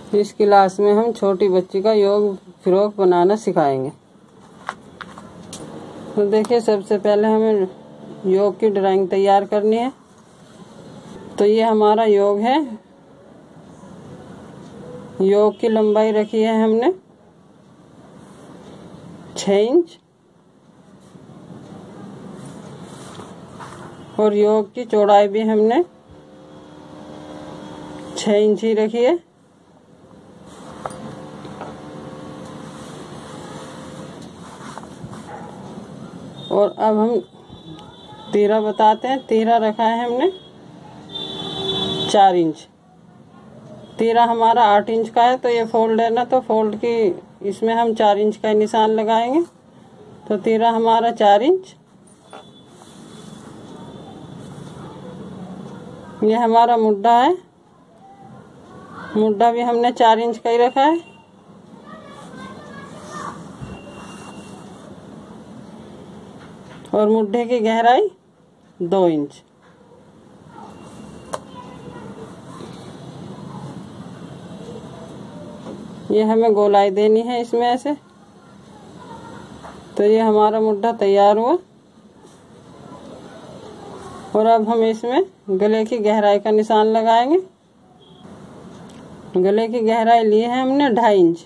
इस क्लास में हम छोटी बच्ची का योग फ्रॉक बनाना सिखाएंगे। तो देखिए, सबसे पहले हमें योग की ड्राइंग तैयार करनी है। तो ये हमारा योग है। योग की लंबाई रखी है हमने 6 इंच और योग की चौड़ाई भी हमने 6 इंच ही रखी है। और अब हम तीरा बताते हैं। तीरा रखा है हमने 4 इंच। तीरा हमारा 8 इंच का है, तो ये फोल्ड है ना, तो फोल्ड की इसमें हम 4 इंच का निशान लगाएंगे। तो तीरा हमारा 4 इंच। ये हमारा मुड्ढा है। मुड्ढा भी हमने 4 इंच का ही रखा है। और मुड्ढे की गहराई 2 इंच। ये हमें गोलाई देनी है इसमें ऐसे। तो ये हमारा मुड्ढा तैयार हुआ। और अब हम इसमें गले की गहराई का निशान लगाएंगे। गले की गहराई ली है हमने 2.5 इंच।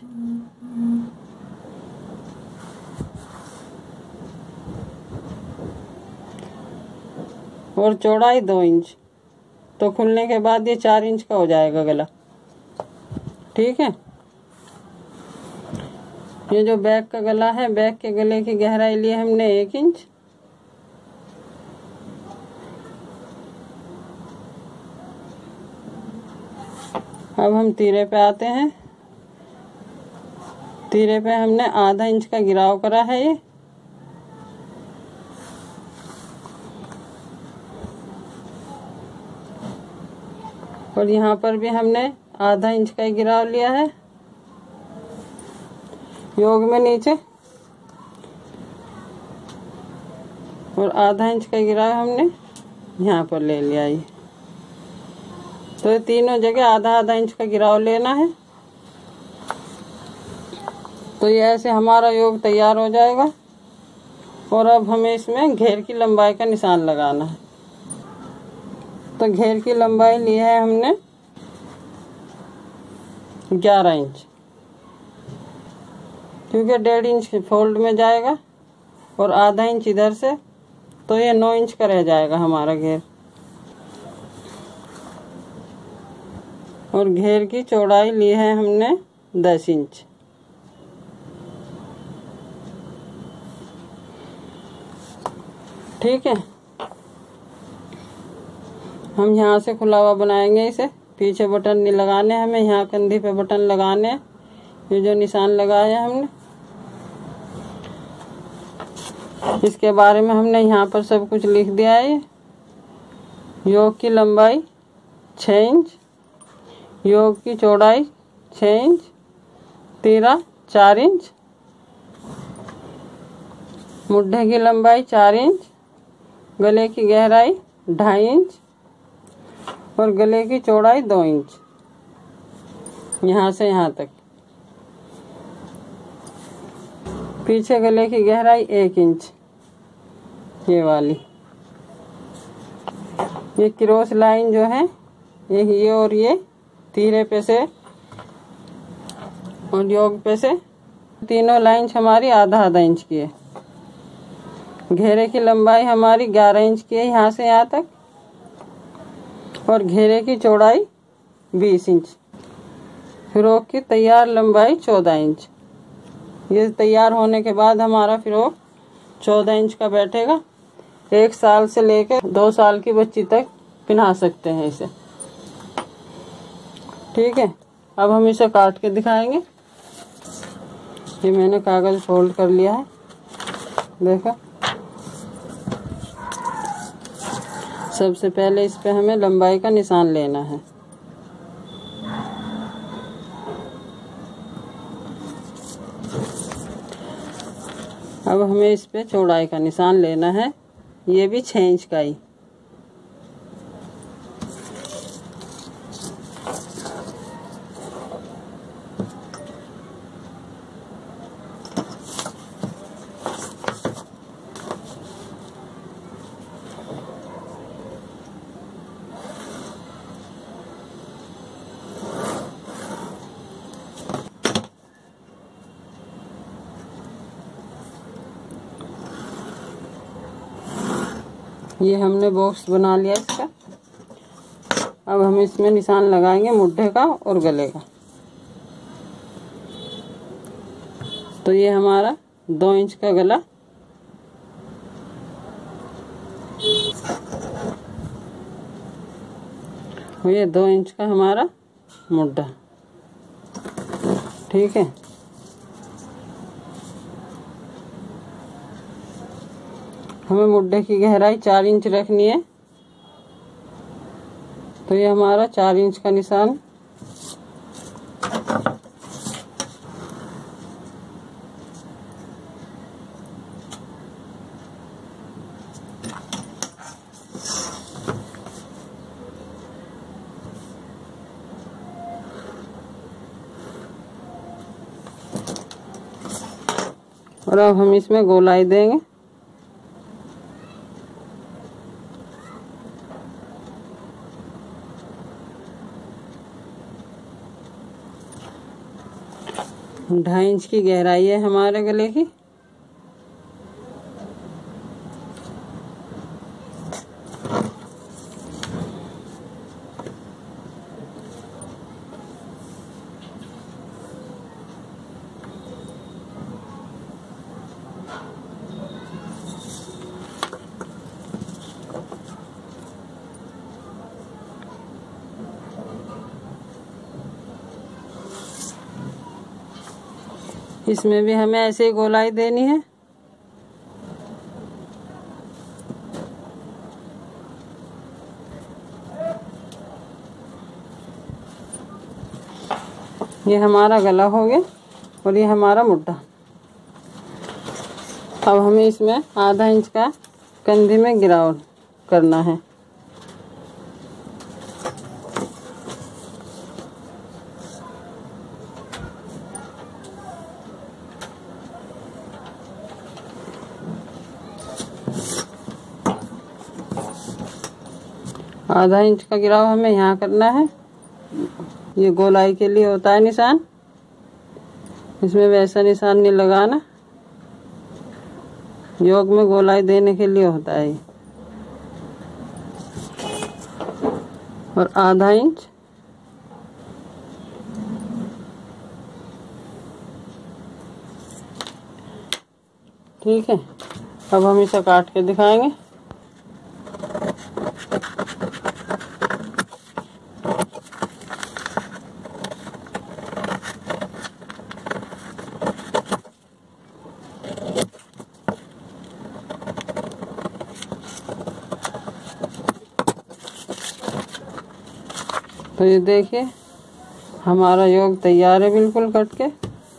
और चौड़ाई 2 इंच। तो खुलने के बाद ये 4 इंच का हो जाएगा गला। ठीक है। ये जो बैक का गला है, बैक के गले की गहराई ली हमने 1 इंच। अब हम तीरे पे आते हैं। तीरे पे हमने आधा इंच का गिराव करा है ये। और यहाँ पर भी हमने आधा इंच का ही गिराव लिया है योग में नीचे। और आधा इंच का गिराव हमने यहाँ पर ले लिया ये। तो तीनों जगह आधा आधा इंच का गिराव लेना है। तो ये ऐसे हमारा योग तैयार हो जाएगा। और अब हमें इसमें घेर की लंबाई का निशान लगाना है। तो घेर की लंबाई ली है हमने 11 इंच, क्योंकि 1.5 इंच फोल्ड में जाएगा और आधा इंच इधर से, तो ये 9 इंच का रह जाएगा हमारा घेर। और घेर की चौड़ाई ली है हमने 10 इंच। ठीक है। हम यहाँ से खुला हुआ बनाएंगे इसे। पीछे बटन नहीं लगाने हमें, यहाँ कंधी पे बटन लगाने हैं। ये जो निशान लगाया है हमने, इसके बारे में हमने यहाँ पर सब कुछ लिख दिया है। योग की लंबाई 6 इंच, योग की चौड़ाई 6 इंच, तीरा 4 इंच, मुड्ढे की लंबाई 4 इंच, गले की गहराई 2.5 इंच और गले की चौड़ाई 2 इंच, यहाँ से यहाँ तक। पीछे गले की गहराई 1 इंच, ये वाली। ये क्रॉस लाइन जो है, ये और ये तीरे पे से और योग पे से तीनों लाइन हमारी आधा आधा इंच की है। घेरे की लंबाई हमारी 11 इंच की है यहाँ से यहाँ तक। और घेरे की चौड़ाई 20 इंच। फ्रॉक की तैयार लंबाई 14 इंच। ये तैयार होने के बाद हमारा फ्रॉक 14 इंच का बैठेगा। 1 साल से लेकर 2 साल की बच्ची तक पहना सकते हैं इसे। ठीक है। अब हम इसे काट के दिखाएंगे। ये मैंने कागज फोल्ड कर लिया है, देखो। सबसे पहले इस पे हमें लंबाई का निशान लेना है। अब हमें इस पे चौड़ाई का निशान लेना है। ये भी 6 इंच का ही। ये हमने बॉक्स बना लिया इसका। अब हम इसमें निशान लगाएंगे मुड्ढे का और गले का। तो ये हमारा 2 इंच का गला, ये 2 इंच का हमारा मुड्ढा। ठीक है। हमें मुड्ढे की गहराई 4 इंच रखनी है। तो ये हमारा 4 इंच का निशान। और अब हम इसमें गोलाई देंगे। ढाई इंच की गहराई है हमारे गले की। इसमें भी हमें ऐसे ही गोलाई देनी है। ये हमारा गला हो गया और ये हमारा मुड्ढा। अब हमें इसमें आधा इंच का कंधी में गिराव करना है। आधा इंच का गिराव हमें यहाँ करना है। ये गोलाई के लिए होता है निशान, इसमें वैसा निशान नहीं लगाना। योग में गोलाई देने के लिए होता है। और आधा इंच ठीक है। अब हम इसे काट के दिखाएंगे। तो ये देखिए हमारा योग तैयार है बिल्कुल कट के।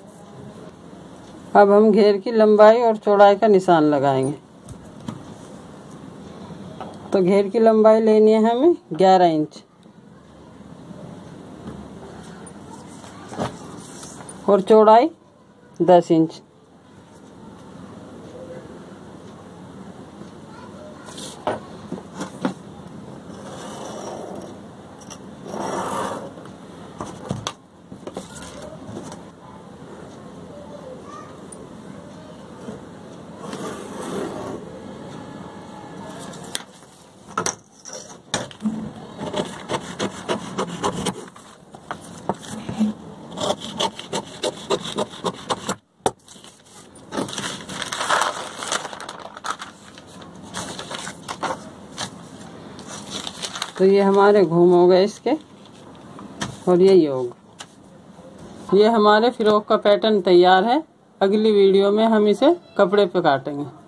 अब हम घेर की लंबाई और चौड़ाई का निशान लगाएंगे। तो घेर की लंबाई लेनी है हमें 11 इंच और चौड़ाई 10 इंच। तो ये हमारे घूम हो गए इसके। और ये योग। ये हमारे फ्रॉक का पैटर्न तैयार है। अगली वीडियो में हम इसे कपड़े पे काटेंगे।